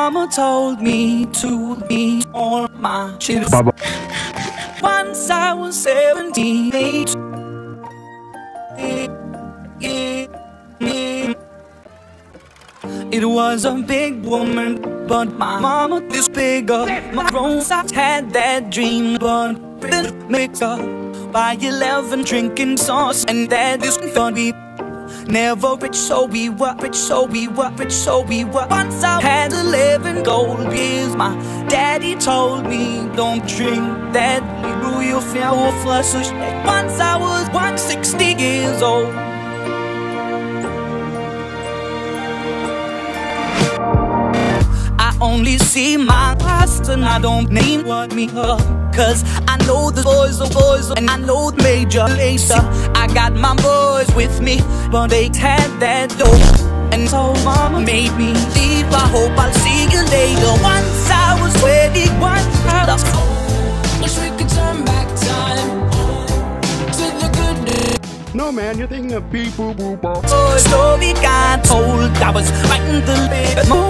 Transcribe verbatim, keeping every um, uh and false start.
mama told me to be all my children. Once I was seventeen, eight. It was a big woman, but my mama is bigger. My grown socks had that dream, but been mixed up by eleven drinking sauce, and that is funny. Never rich, so we were rich, so we were rich, so we were. Once I had eleven gold years, my daddy told me, don't drink that, you you'll feel flush. Once I was one hundred sixty years old. I only see my past and I don't name what me up, cause I know the boys are boys and I know the major laser. I got my boys with me, but they had that dope, and so mama made me leave. I hope I'll see you later. Once I was twenty-one, I lost hope. Wish we could turn back time to the good days. No man, you're thinking of beep boop boop boop. Oh, story got told. I was writing the lyrics.